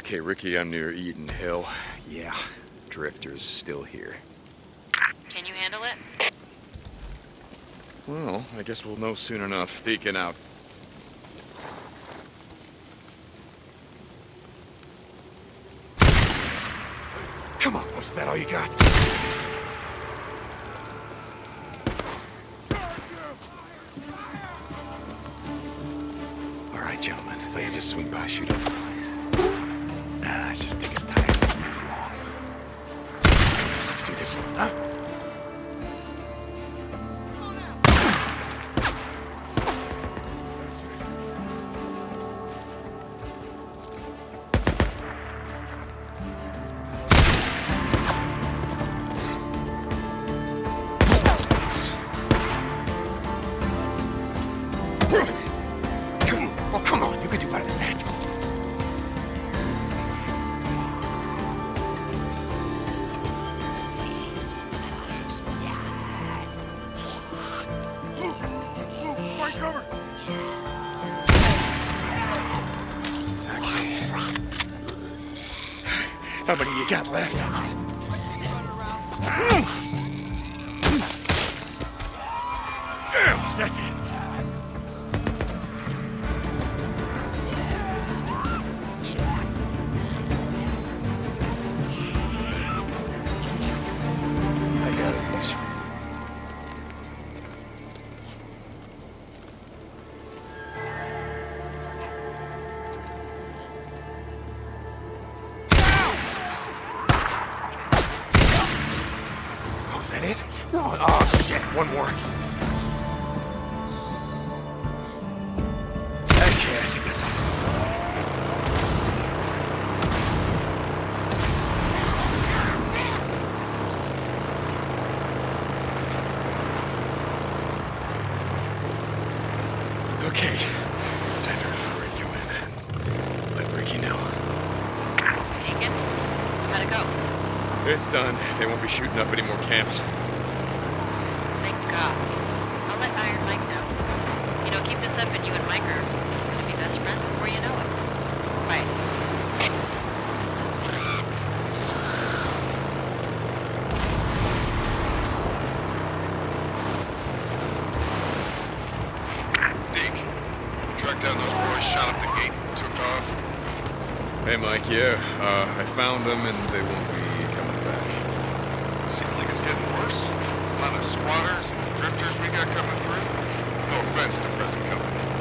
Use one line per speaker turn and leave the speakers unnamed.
Okay, Ricky, I'm near Eden Hill. Yeah, Drifter's still here.
Can you handle it?
Well, I guess we'll know soon enough. Beacon out.
Come on, boys, is that all you got?
All right, gentlemen. I thought you'd just swing by, shoot up the place. I just think it's time to move along.
Let's do this, huh? Oh, come on, you can do better than that. Find cover!
Okay.
How many you got left? That's it.
I got a use for
Oh, is that it? No. Oh, shit. One more. Okay, I think that's all.
Okay. Time to bring you in. Let Ricky know.
Deacon? How'd it go?
It's done. They won't be shooting up any more camps.
Thank God. I'll let Iron Mike know. You know, keep this up and you and Mike are gonna be best friends before you know it. Right.
Deke, tracked down those boys, shot up the gate, took off.
Hey, Mike, yeah. I found them and they won't be coming back.
Seems like it's getting worse. A lot of squatters and drifters we got coming through. No offense to present company.